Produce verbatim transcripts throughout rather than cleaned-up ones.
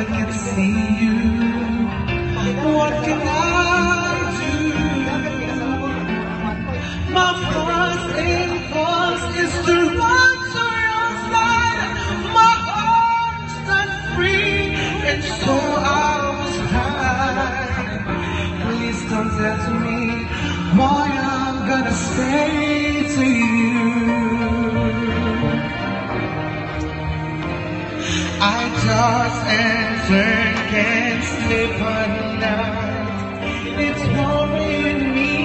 I can see you. What can I do? My first impulse is to run to your side. My heart's not free, and so I was high. Please don't tell me why I'm gonna say to you. I toss and turn, can't sleep at night. It's worrying me.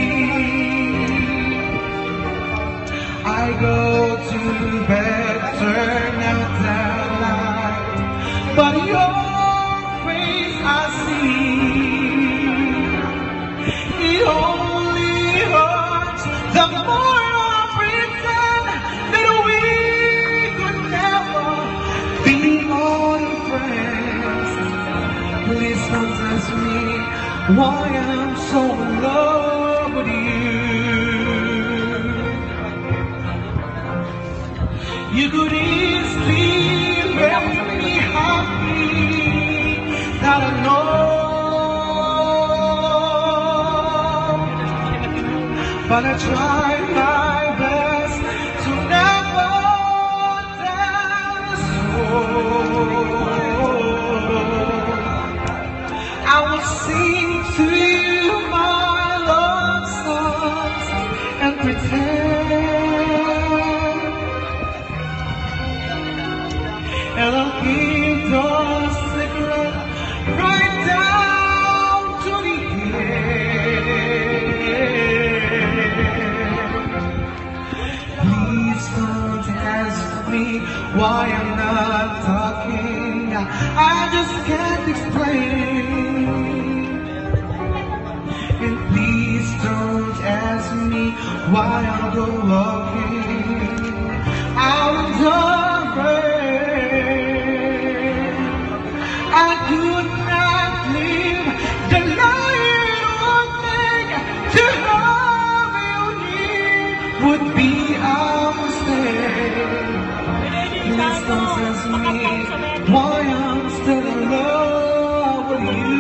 I go to bed, turn out the light, but your face I see. It only hurts the more I pretend that we could never be more than friends. Please don't ask me why I'm so in love with you. You could easily make me happy, that I know, but I try my best to never dance I will sing to you my love songs and pretend, and I'll keep your secret right down to the end. Please don't ask me why I'm not talking. I just can't explain. And please don't ask me why I'll go walking out in the rain. I could not live the life one thing to have you near would be a mistake. Please don't ask me why I'm still in love with you.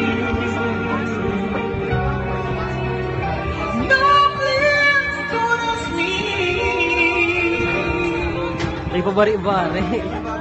No, please don't ask me. Ay, pabari-bari.